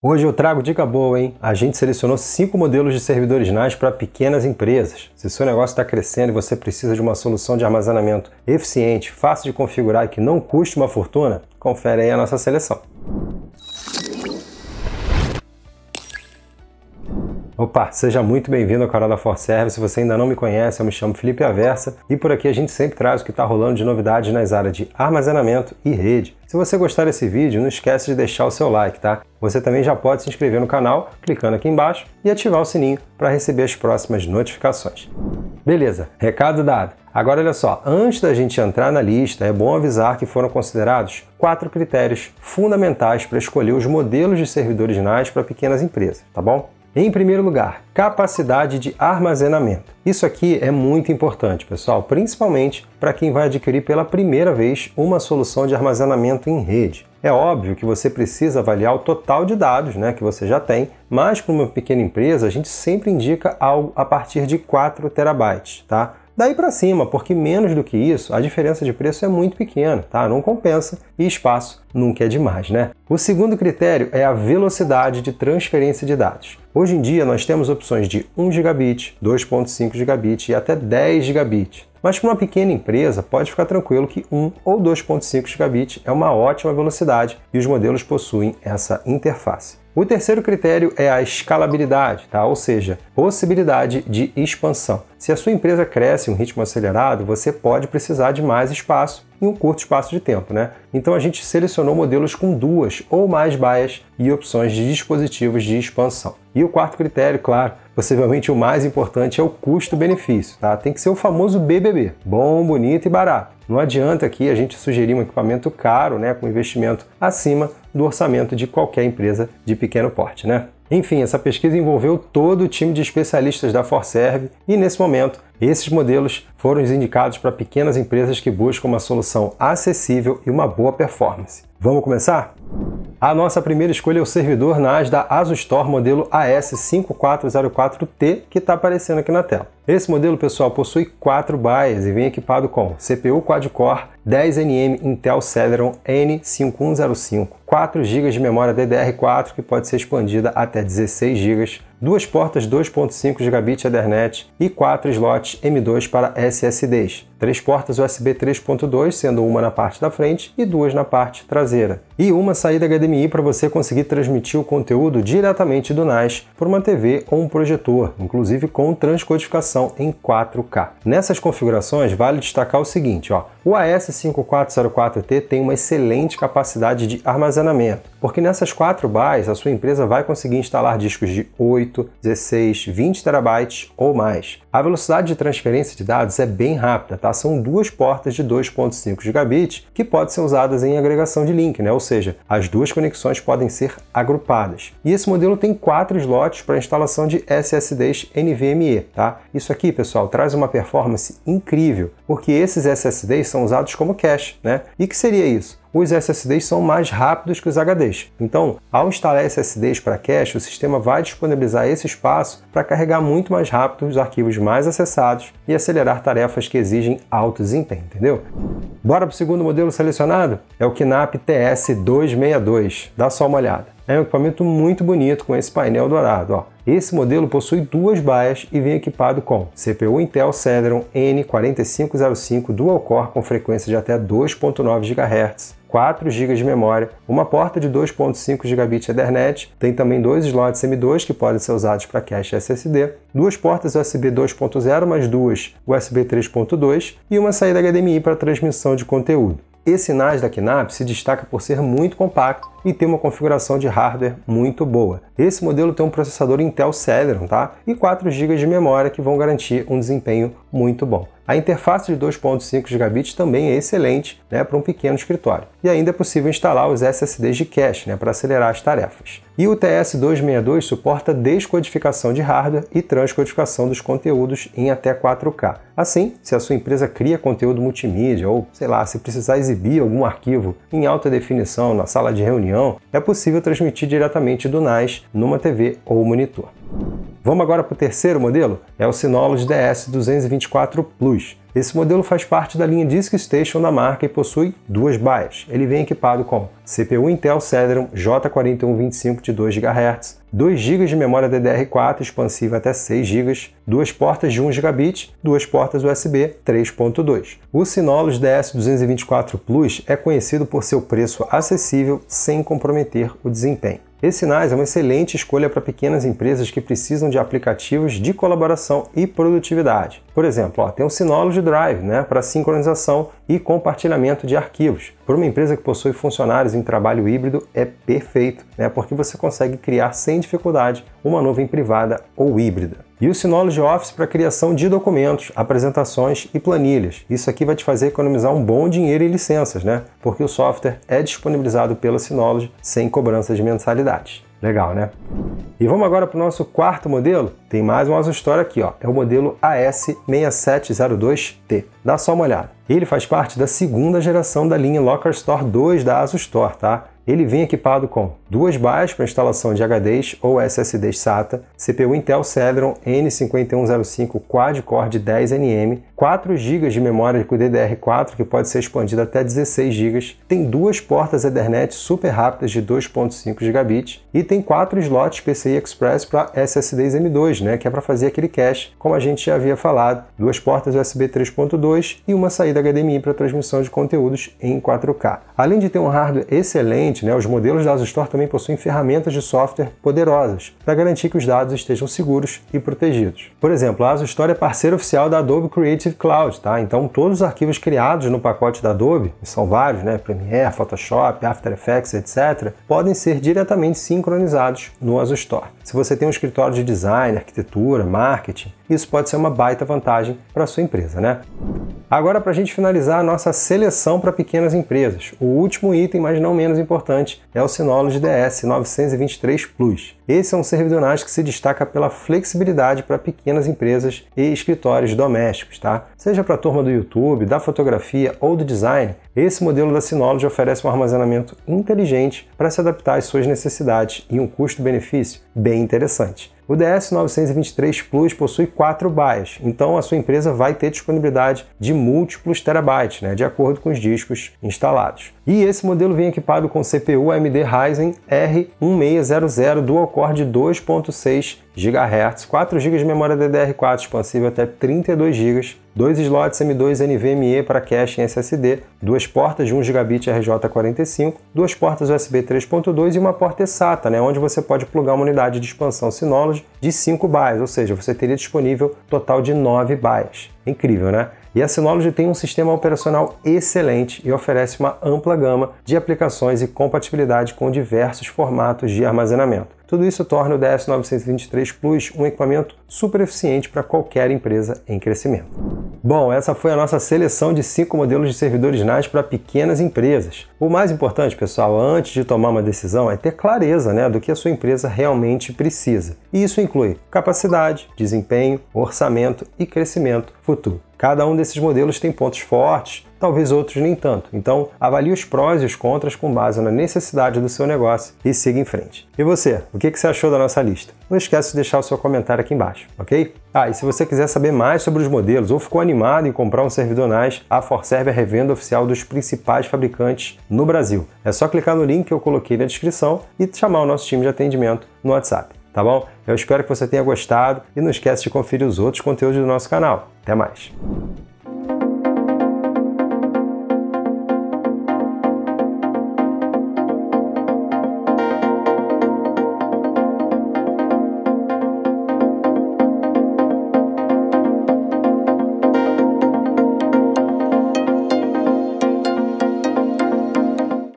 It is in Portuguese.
Hoje eu trago dica boa, hein? A gente selecionou 5 modelos de servidores NAS para pequenas empresas. Se o seu negócio está crescendo e você precisa de uma solução de armazenamento eficiente, fácil de configurar e que não custe uma fortuna, confere aí a nossa seleção. Opa, seja muito bem-vindo ao canal da ForServe. Se você ainda não me conhece, eu me chamo Felipe Aversa e por aqui a gente sempre traz o que está rolando de novidades nas áreas de armazenamento e rede. Se você gostar desse vídeo, não esquece de deixar o seu like, tá? Você também já pode se inscrever no canal, clicando aqui embaixo e ativar o sininho para receber as próximas notificações. Beleza, recado dado. Agora olha só, antes da gente entrar na lista, é bom avisar que foram considerados 4 critérios fundamentais para escolher os modelos de servidores NAS para pequenas empresas, tá bom? Em primeiro lugar, capacidade de armazenamento. Isso aqui é muito importante, pessoal, principalmente para quem vai adquirir pela primeira vez uma solução de armazenamento em rede. É óbvio que você precisa avaliar o total de dados, que você já tem, mas para uma pequena empresa a gente sempre indica algo a partir de 4 terabytes, tá? Daí para cima, porque menos do que isso, a diferença de preço é muito pequena, tá? Não compensa e espaço nunca é demais, né? O segundo critério é a velocidade de transferência de dados. Hoje em dia nós temos opções de 1 gigabit, 2.5 gigabit e até 10 gigabit. Mas para uma pequena empresa pode ficar tranquilo que 1 ou 2.5 gigabit é uma ótima velocidade e os modelos possuem essa interface. O terceiro critério é a escalabilidade, tá? Ou seja, possibilidade de expansão. Se a sua empresa cresce em um ritmo acelerado, você pode precisar de mais espaço em um curto espaço de tempo, Então a gente selecionou modelos com 2 ou mais baias e opções de dispositivos de expansão. E o quarto critério, claro, possivelmente o mais importante, é o custo-benefício, tá? Tem que ser o famoso BBB, bom, bonito e barato. Não adianta aqui a gente sugerir um equipamento caro, com investimento acima do orçamento de qualquer empresa de pequeno porte, Enfim, essa pesquisa envolveu todo o time de especialistas da ForServe e, nesse momento, esses modelos foram os indicados para pequenas empresas que buscam uma solução acessível e uma boa performance. Vamos começar? A nossa primeira escolha é o servidor NAS da ASUSTOR modelo AS5404T, que está aparecendo aqui na tela. Esse modelo, pessoal, possui 4 BIOS e vem equipado com CPU quad-core 10nm Intel Celeron N5105, 4 GB de memória DDR4 que pode ser expandida até 16 GB, 2 portas 2.5 gigabit Ethernet e 4 slots M2 para SSDs, 3 portas USB 3.2, sendo uma na parte da frente e 2 na parte traseira, e uma saída HDMI para você conseguir transmitir o conteúdo diretamente do NAS por uma TV ou um projetor, inclusive com transcodificação em 4K. Nessas configurações vale destacar o seguinte, o AS5404T tem uma excelente capacidade de armazenamento, porque nessas 4 BIOS a sua empresa vai conseguir instalar discos de 8, 16, 20 terabytes ou mais. A velocidade de transferência de dados é bem rápida, tá? São 2 portas de 2.5 gigabit que podem ser usadas em agregação de link, Ou seja, as 2 conexões podem ser agrupadas. E esse modelo tem 4 slots para instalação de SSDs NVMe, tá? Isso aqui, pessoal, traz uma performance incrível, porque esses SSDs são usados como cache, E que seria isso? Os SSDs são mais rápidos que os HDs. Então, ao instalar SSDs para cache, o sistema vai disponibilizar esse espaço para carregar muito mais rápido os arquivos mais acessados e acelerar tarefas que exigem alto desempenho, entendeu? Bora para o segundo modelo selecionado? É o KNAPP TS262. Dá só uma olhada. É um equipamento muito bonito com esse painel dourado, Esse modelo possui 2 BIOS e vem equipado com CPU Intel Celeron N4505 Dual Core com frequência de até 2.9 GHz, 4 GB de memória, uma porta de 2.5 gigabit Ethernet, tem também 2 slots M2 que podem ser usados para cache SSD, 2 portas USB 2.0 mais 2 USB 3.2 e uma saída HDMI para transmissão de conteúdo. Esse NAS da KNAPP se destaca por ser muito compacto e ter uma configuração de hardware muito boa. Esse modelo tem um processador Intel Celeron, e 4 GB de memória que vão garantir um desempenho muito bom. A interface de 2.5 gigabit também é excelente para um pequeno escritório. E ainda é possível instalar os SSDs de cache para acelerar as tarefas. E o TS262 suporta descodificação de hardware e transcodificação dos conteúdos em até 4K. Assim, se a sua empresa cria conteúdo multimídia ou, se precisar exibir algum arquivo em alta definição na sala de reunião, é possível transmitir diretamente do NAS numa TV ou monitor. Vamos agora para o terceiro modelo? É o Synology DS224 Plus. Esse modelo faz parte da linha Disk Station da marca e possui duas BIOS. Ele vem equipado com CPU Intel Celeron J4125 de 2 GHz, 2 GB de memória DDR4 expansiva até 6 GB, duas portas de 1 GB, duas portas USB 3.2. O Synology DS224 Plus é conhecido por seu preço acessível sem comprometer o desempenho. Esse NAS é uma excelente escolha para pequenas empresas que precisam de aplicativos de colaboração e produtividade. Por exemplo, tem o Synology Drive, para sincronização e compartilhamento de arquivos. Para uma empresa que possui funcionários em trabalho híbrido, é perfeito, porque você consegue criar sem dificuldade uma nuvem privada ou híbrida. E o Synology Office para criação de documentos, apresentações e planilhas. Isso aqui vai te fazer economizar um bom dinheiro em licenças, porque o software é disponibilizado pela Synology sem cobrança de mensalidade. Legal, né? E vamos agora para o nosso quarto modelo. Tem mais uma ASUSTOR aqui, é o modelo AS6702T. Dá só uma olhada. Ele faz parte da segunda geração da linha LockerStore 2 da ASUSTOR, tá? Ele vem equipado com duas BIOS para instalação de HDs ou SSDs SATA, CPU Intel Celeron N5105 quad-core de 10nm, 4 GB de memória com DDR4 que pode ser expandida até 16 GB, tem duas portas Ethernet super rápidas de 2.5 GB e tem 4 slots PCI Express para SSDs M2, que é para fazer aquele cache, como a gente já havia falado, duas portas USB 3.2 e uma saída HDMI para transmissão de conteúdos em 4K. Além de ter um hardware excelente, os modelos da ASUSTOR também possuem ferramentas de software poderosas para garantir que os dados estejam seguros e protegidos. Por exemplo, a ASUSTOR é parceira oficial da Adobe Creative Cloud, tá? Então todos os arquivos criados no pacote da Adobe, são vários, Premiere, Photoshop, After Effects, etc., podem ser diretamente sincronizados no ASUSTOR. Se você tem um escritório de design, arquitetura, marketing, isso pode ser uma baita vantagem para a sua empresa, Agora, para a gente finalizar a nossa seleção para pequenas empresas, o último item, mas não menos importante, é o Synology DS923 Plus. Esse é um servidor NAS que se destaca pela flexibilidade para pequenas empresas e escritórios domésticos, tá? Seja para a turma do YouTube, da fotografia ou do design, esse modelo da Synology oferece um armazenamento inteligente para se adaptar às suas necessidades e um custo-benefício bem interessante. O DS923 Plus possui 4 BIOS, então a sua empresa vai ter disponibilidade de múltiplos terabytes, de acordo com os discos instalados. E esse modelo vem equipado com CPU AMD Ryzen R1600 dual-core de 2.6 GHz, 4 GB de memória DDR4 expansível até 32 GB, 2 slots M2 NVMe para cache em SSD, duas portas de 1 GB RJ45, duas portas USB 3.2 e uma porta eSATA, onde você pode plugar uma unidade de expansão Synology de 5 BIOS, ou seja, você teria disponível total de 9 BIOS. Incrível, E a Synology tem um sistema operacional excelente e oferece uma ampla gama de aplicações e compatibilidade com diversos formatos de armazenamento. Tudo isso torna o DS923 Plus um equipamento super eficiente para qualquer empresa em crescimento. Bom, essa foi a nossa seleção de 5 modelos de servidores NAS para pequenas empresas. O mais importante, pessoal, antes de tomar uma decisão, é ter clareza do que a sua empresa realmente precisa. E isso inclui capacidade, desempenho, orçamento e crescimento futuro. Cada um desses modelos tem pontos fortes, talvez outros nem tanto. Então, avalie os prós e os contras com base na necessidade do seu negócio e siga em frente. E você, o que você achou da nossa lista? Não esquece de deixar o seu comentário aqui embaixo, ok? E se você quiser saber mais sobre os modelos ou ficou animado em comprar um servidor NAS, a ForServe é a revenda oficial dos principais fabricantes no Brasil. É só clicar no link que eu coloquei na descrição e chamar o nosso time de atendimento no WhatsApp, tá bom? Eu espero que você tenha gostado e não esquece de conferir os outros conteúdos do nosso canal. Até mais!